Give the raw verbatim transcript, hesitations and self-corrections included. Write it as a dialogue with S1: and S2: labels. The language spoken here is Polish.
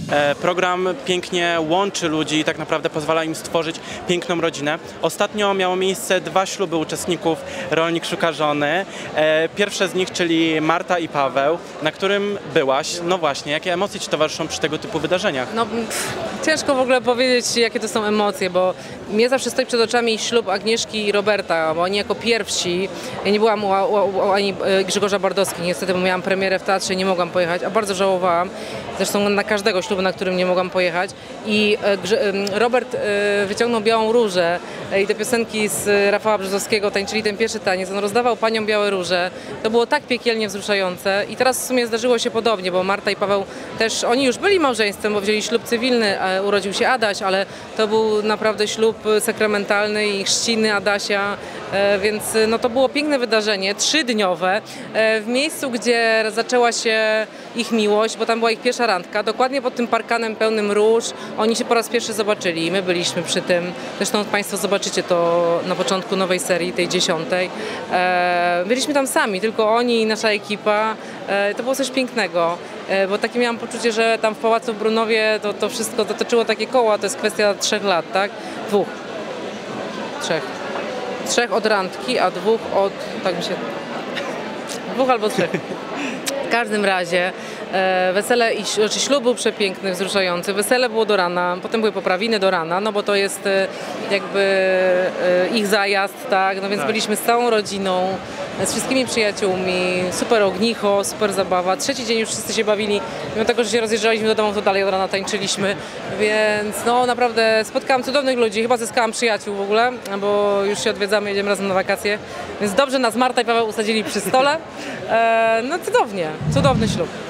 S1: Program pięknie łączy ludzi i tak naprawdę pozwala im stworzyć piękną rodzinę. Ostatnio miało miejsce dwa śluby uczestników Rolnik szuka żony. Pierwsze z nich, czyli Marta i Paweł, na którym byłaś. No właśnie, jakie emocje ci towarzyszą przy tego typu wydarzeniach?
S2: No, pff, ciężko w ogóle powiedzieć, jakie to są emocje, bo mnie zawsze stoi przed oczami ślub Agnieszki i Roberta, bo oni jako pierwsi, ja nie byłam u, u, u ani Grzegorza Bardowski, niestety, bo miałam premierę w teatrze i nie mogłam pojechać, a bardzo żałowałam. Zresztą na każdego ślubu, na którym nie mogłam pojechać. I Robert wyciągnął Białą Różę i te piosenki z Rafała Brzozowskiego, tańczyli ten pierwszy taniec. On rozdawał paniom białe róże. To było tak piekielnie wzruszające. I teraz w sumie zdarzyło się podobnie, bo Marta i Paweł też, oni już byli małżeństwem, bo wzięli ślub cywilny, urodził się Adaś, ale to był naprawdę ślub sakramentalny i chrzciny Adasia, więc no to było piękne wydarzenie, trzydniowe, w miejscu, gdzie zaczęła się ich miłość, bo tam była ich pierwsza randka, dokładnie pod tym parkanem pełnym róż. Oni się po raz pierwszy zobaczyli, my byliśmy przy tym. Zresztą Państwo zobaczycie to na początku nowej serii, tej dziesiątej. Byliśmy tam sami, tylko oni i nasza ekipa. To było coś pięknego, bo takie miałam poczucie, że tam w Pałacu w Brunowie to, to wszystko dotyczyło takie koła, to jest kwestia trzech lat, tak? Dwóch. Trzech. Trzech od randki, a dwóch od... tak mi się... Dwóch albo trzech. W każdym razie e, wesele i znaczy ślub był przepiękny, wzruszający. Wesele było do rana, potem były poprawiny do rana, no bo to jest e, jakby e, ich zajazd, tak? No więc tak. Byliśmy z całą rodziną, z wszystkimi przyjaciółmi, super ognicho, super zabawa. Trzeci dzień już wszyscy się bawili, mimo tego, że się rozjeżdżaliśmy do domu, to dalej od rana tańczyliśmy, więc no naprawdę spotkałam cudownych ludzi, chyba zyskałam przyjaciół w ogóle, bo już się odwiedzamy, jedziemy razem na wakacje, więc dobrze nas Marta i Paweł usadzili przy stole. E, no cudownie, cudowny ślub.